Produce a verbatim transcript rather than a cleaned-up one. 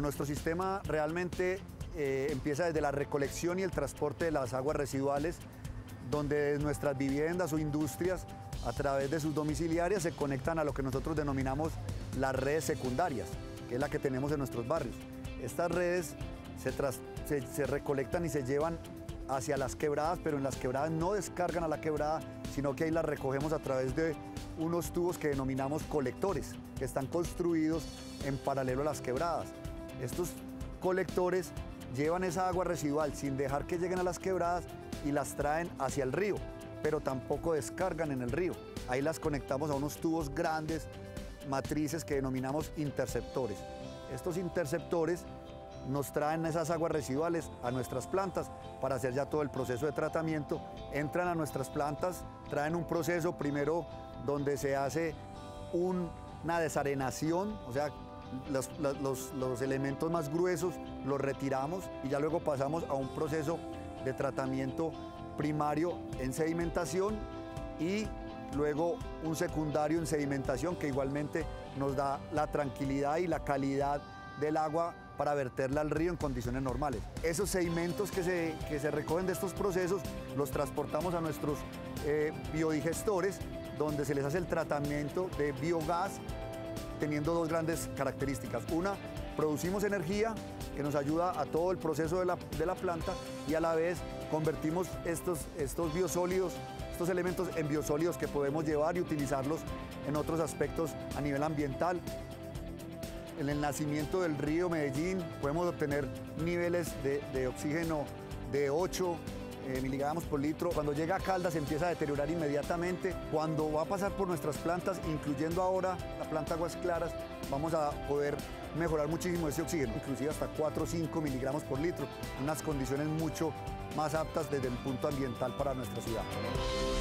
Bueno, nuestro sistema realmente eh, empieza desde la recolección y el transporte de las aguas residuales, donde nuestras viviendas o industrias, a través de sus domiciliarias, se conectan a lo que nosotros denominamos las redes secundarias, que es la que tenemos en nuestros barrios. Estas redes se, tras, se, se recolectan y se llevan hacia las quebradas, pero en las quebradas no descargan a la quebrada, sino que ahí las recogemos a través de unos tubos que denominamos colectores, que están construidos en paralelo a las quebradas. Estos colectores llevan esa agua residual sin dejar que lleguen a las quebradas y las traen hacia el río, pero tampoco descargan en el río. Ahí las conectamos a unos tubos grandes, matrices que denominamos interceptores. Estos interceptores nos traen esas aguas residuales a nuestras plantas para hacer ya todo el proceso de tratamiento. Entran a nuestras plantas, traen un proceso primero donde se hace un, una desarenación, o sea, los, los, los elementos más gruesos los retiramos y ya luego pasamos a un proceso de tratamiento primario en sedimentación y luego un secundario en sedimentación que igualmente nos da la tranquilidad y la calidad del agua para verterla al río en condiciones normales. Esos sedimentos que se, que se recogen de estos procesos los transportamos a nuestros eh, biodigestores, donde se les hace el tratamiento de biogás, teniendo dos grandes características. Una, producimos energía que nos ayuda a todo el proceso de la, de la planta y a la vez convertimos estos, estos biosólidos, estos elementos en biosólidos que podemos llevar y utilizarlos en otros aspectos a nivel ambiental. En el nacimiento del río Medellín podemos obtener niveles de, de oxígeno de ocho eh, miligramos por litro. Cuando llega a Caldas se empieza a deteriorar inmediatamente. Cuando va a pasar por nuestras plantas, incluyendo ahora la planta Aguas Claras, vamos a poder mejorar muchísimo ese oxígeno, inclusive hasta cuatro o cinco miligramos por litro, unas condiciones mucho más aptas desde el punto ambiental para nuestra ciudad.